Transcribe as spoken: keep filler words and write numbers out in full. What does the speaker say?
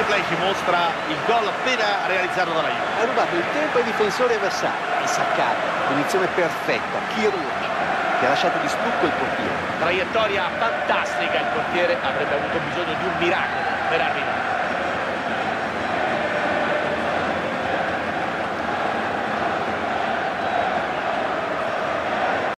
replay ci mostra il gol appena realizzato dalla Juve. Ha rubato il tempo ai difensori avversari, insaccato, punizione perfetta, chirurgica, che ha lasciato di stucco il portiere. Traiettoria fantastica, il portiere avrebbe avuto bisogno di un miracolo per arrivare.